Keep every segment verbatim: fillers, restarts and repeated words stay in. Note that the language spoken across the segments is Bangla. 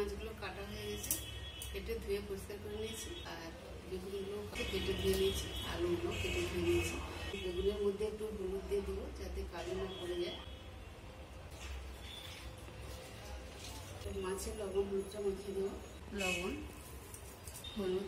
মাছগুলো কাটা হয়ে গেছে, কেটে ধুয়ে পরিষ্কার করে নিয়েছি। আর বেগুনগুলো কেটে ধুয়ে নিয়েছি, আলুগুলো কেটে ধুয়ে নিয়েছি। বেগুনের মধ্যে একটু হলুদ দিয়ে দেবো যাতে কালি না পড়ে যায়। মাছের লবণ হলুদটা মাখিয়ে দেবো, লবণ হলুদ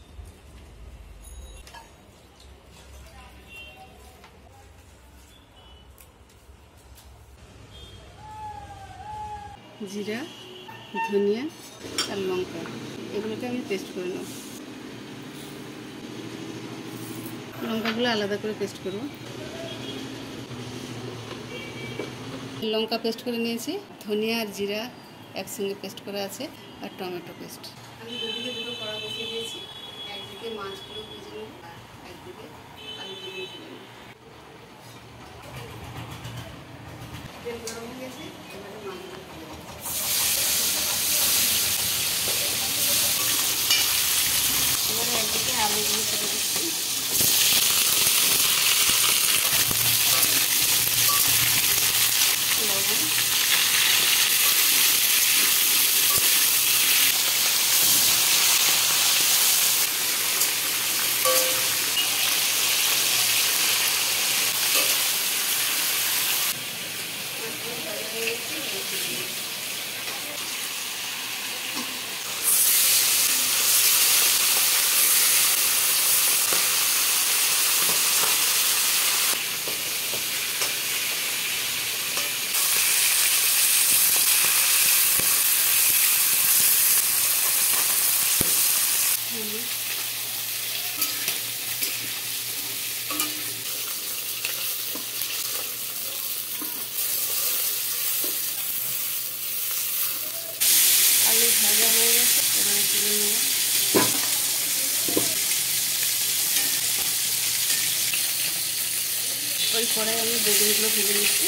জিরা ধনিয়া আর লঙ্কা এগুলোকে আমি পেস্ট করে নেব। লঙ্কাগুলো আলাদা করে পেস্ট করব। লঙ্কা পেস্ট করে নিয়েছি, ধনিয়া আর জিরা একসঙ্গে পেস্ট করা আছে, আর টমেটো পেস্ট। আমি দুদিকে দুটো কড়া বসিয়ে দিয়েছি, একদিকে মাছগুলো ভেজে নেব আর একদিকে আলুগুলো ভেজে নেব। তেল গরম হয়ে গেছে, এবারে মাছগুলো ভেজে নেব। এবারে একদিকে আলুগুলো কেটে দিচ্ছি। লবণ আলু ভাজা হয়ে গেছে, এবারে তুলে নেব। ওই কড়াই আমি বেগুনগুলো ভেজে নিচ্ছি।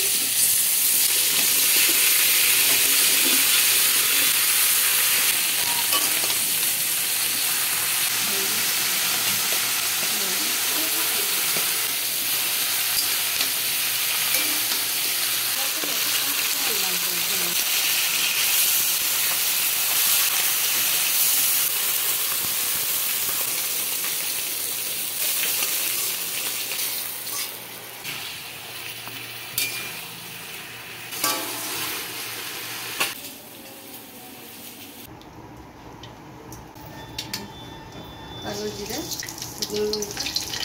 কালো জিরা, শুকনো লঙ্কা,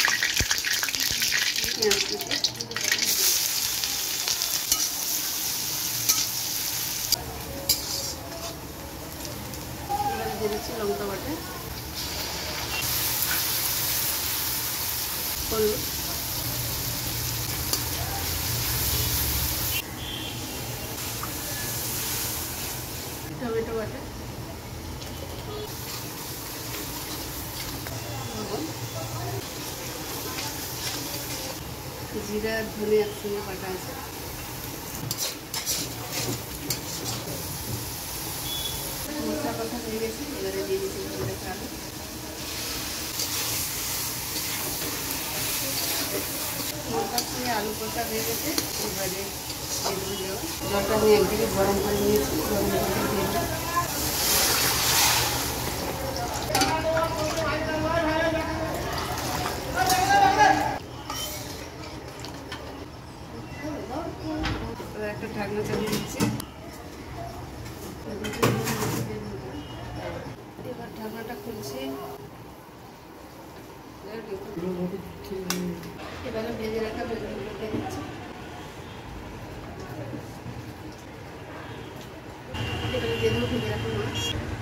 পেঁয়াজ কুচি, এবারে দিয়ে দিচ্ছি লঙ্কা বাটা, হলুদ, টমেটো বাটা, জিরা ধনে একসঙ্গে বাটা আছে। মশলা কথা হয়ে গেছে, এবারে দিয়ে দিচ্ছি জিরা আলু। মশলার সঙ্গে আলু কষা হয়ে গেছে, এবারে বেগুন দেওয়া। জলটা আমি একদিকে গরম করে নিয়েছি, গরম করে দিয়ে দিলাম। একটা ঢাকনা চালিয়ে দিচ্ছি। এবার ঢাকনাটা খুলছি। এবারে ভেজে রাখা বেগুনগুলো দিয়ে দিচ্ছি। এবারে দিয়ে দেবো ভেজে রাখা মাছ।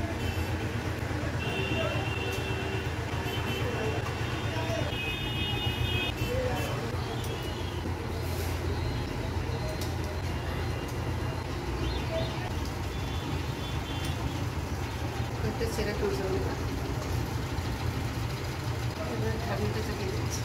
একটা ছেঁড়া কাঁচা লঙ্কা, এবার ঢাকনাটা চাপিয়ে দিচ্ছি।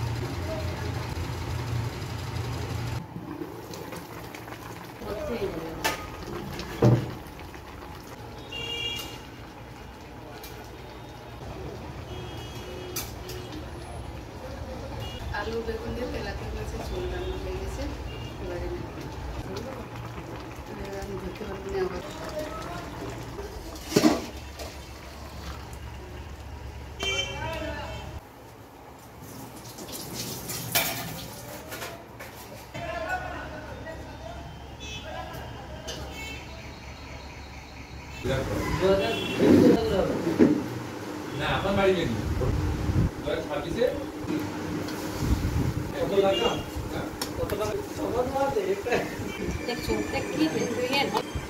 আলু বেগুন দিয়ে তেলাপিয়া মাছের ঝোল রান্না হয়ে গেছে। এবারে আমি দেখতে পারবো না আবার না এখন বাড়ি নেই দু হাজার ছাব্বিশে কত টাকা কত টাকা সবার মাঝে একটা দেখছো দেখ কি রে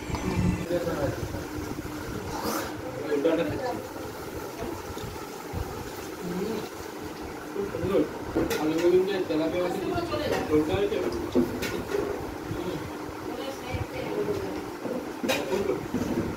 আমি বললাম যে তেলাপিয়া আছে ওটা আছে